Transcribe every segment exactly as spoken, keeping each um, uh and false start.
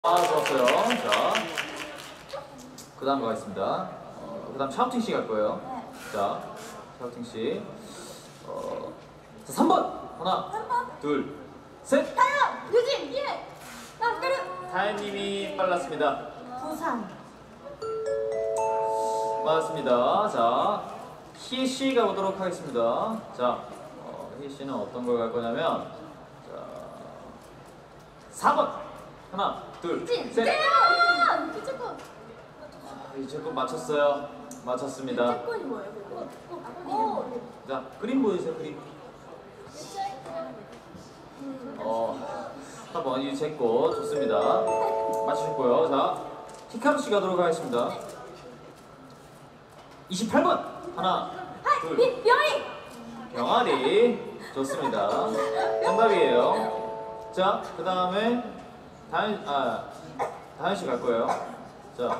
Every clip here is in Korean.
아, 좋았어요. 자, 그 다음 가겠습니다. 어, 그 다음 샤우팅 씨 갈 거예요. 네. 자, 샤우팅 씨. 어, 자, 삼 번! 하나, 삼 번. 둘, 셋! 다현! 유진! 예! 남그릇! 다현님이 빨랐습니다. 부산. 맞습니다. 자, 희애 씨 가보도록 하겠습니다. 자, 어, 희애 씨는 어떤 걸 갈 거냐면, 자, 사 번! 하나, 둘, 유진! 셋! 태연! 유채꽃! 아, 이제 꼭 맞췄어요. 맞췄습니다. 유채꽃이 뭐예요? 그거? 오! 자, 그림 보여주세요, 그림. 어, 한번 유채꽃 좋습니다. 맞추셨고요. 자, 히카루 씨 가도록 하겠습니다. 이십팔 번! 하나, 둘, 이 병이! 병아리. 좋습니다. 정답이에요. 자, 그 다음에 다현, 아, 다현 씨 갈 거예요. 자.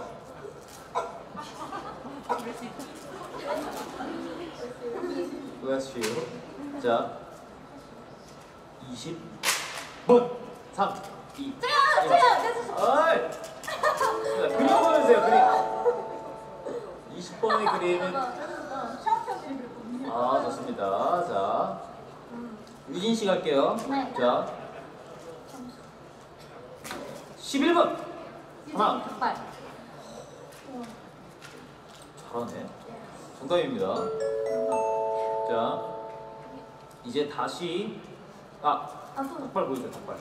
Bless you. 자, 이십 번! 삼, 이, 태연! 태연! 됐어! 어이! 자, 그림 보여주세요, 그림. 이십 번의 그림은 아, 좋습니다. 자, 유진 씨 갈게요. 네. 자, 십일 번! 하나. 닭발. 잘하네. 정답입니다. 자, 이제 다시 아, 아, 또. 닭발 보여주세요, 닭발.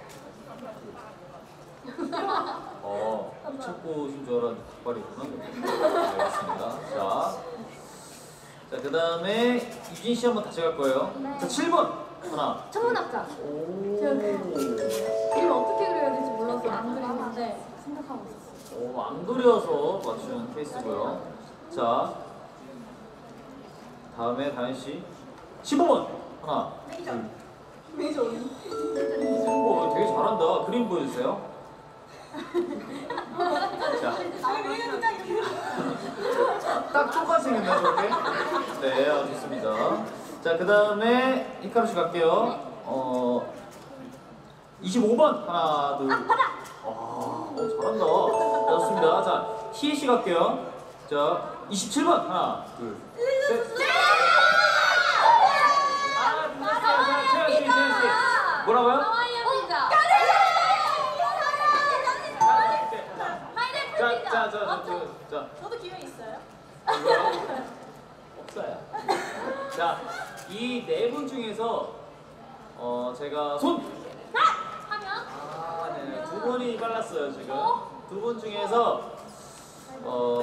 어, 미쳤고신 줄 알았는데 닭발이구나. 알겠습니다. 자, 자, 그 다음에 유진 씨 한번 다시 갈 거예요. 네. 자, 칠 번! 하나. 천문학자. 오. 제가 그 그림 어떻게 그려야 될지 몰라서 안 그리는데 생각하고 있었어요. 오, 안 그려서 맞춘 케이스고요. 자, 다음에 다현 씨. 십오 번! 하나. 매니저. 둘. 매니저 언니. 오, 되게 잘한다. 그림 보여주세요. 자, 딱 똑같이 생겼네, 저렇게. 네, 아, 좋습니다. 자, 그 다음에 히카루 씨 갈게요. 어, 이십오 번! 하나, 둘. 아, 바다! 아, 어, 잘한다. 좋습니다. 자, 희애 씨 갈게요. 자, 이십칠 번! 하나, 둘, 셋. 아, 늦었어요. 자, 채연 씨, 채연 씨. 뭐라고요? 하와이안 피자. 파인애플 자, 피자. 자, 자, 자, 맞죠? 자, 자. 저도 기회 있어요? 없어요. 자, 이 네 분 중에서 어 제가 손! 하면? 아, 네, 두 분이 빨랐어요 지금. 두 분 중에서 어.